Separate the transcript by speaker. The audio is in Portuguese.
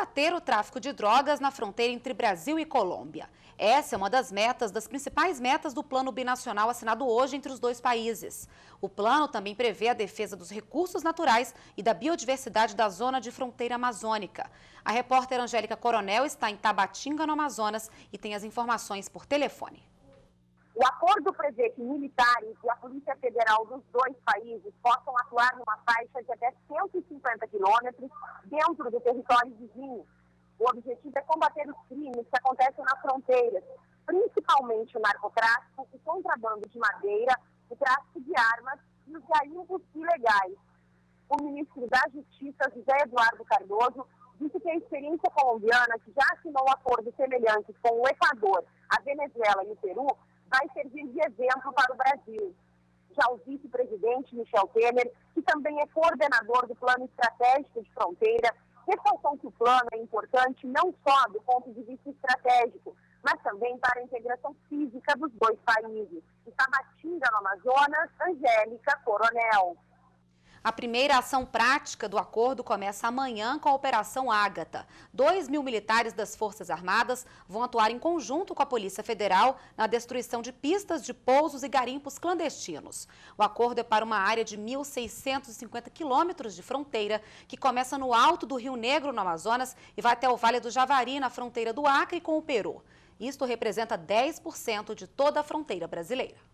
Speaker 1: combater o tráfico de drogas na fronteira entre Brasil e Colômbia. Essa é uma das principais metas do Plano Binacional assinado hoje entre os dois países. O plano também prevê a defesa dos recursos naturais e da biodiversidade da zona de fronteira amazônica. A repórter Angélica Coronel está em Tabatinga, no Amazonas, e tem as informações por telefone.
Speaker 2: O acordo prevê que militares e a Polícia Federal dos dois países possam atuar numa faixa de até 150 quilômetros dentro do território vizinho. O objetivo é combater os crimes que acontecem nas fronteiras, principalmente o narcotráfico, o contrabando de madeira, o tráfico de armas e os garimpos ilegais. O ministro da Justiça, José Eduardo Cardoso, disse que a experiência colombiana, que já assinou acordos semelhantes com o Equador, a Venezuela e o Peru, vai servir de exemplo para o Brasil. Já o vice-presidente Michel Temer, que também é coordenador do Plano Estratégico de Fronteira, ressaltou que o plano é importante não só do ponto de vista estratégico, mas também para a integração física dos dois países. De Tabatinga, no Amazonas, Angélica Coronel.
Speaker 1: A primeira ação prática do acordo começa amanhã com a Operação Ágata. 2.000 militares das Forças Armadas vão atuar em conjunto com a Polícia Federal na destruição de pistas de pousos e garimpos clandestinos. O acordo é para uma área de 1.650 quilômetros de fronteira, que começa no alto do Rio Negro, no Amazonas, e vai até o Vale do Javari, na fronteira do Acre com o Peru. Isto representa 10% de toda a fronteira brasileira.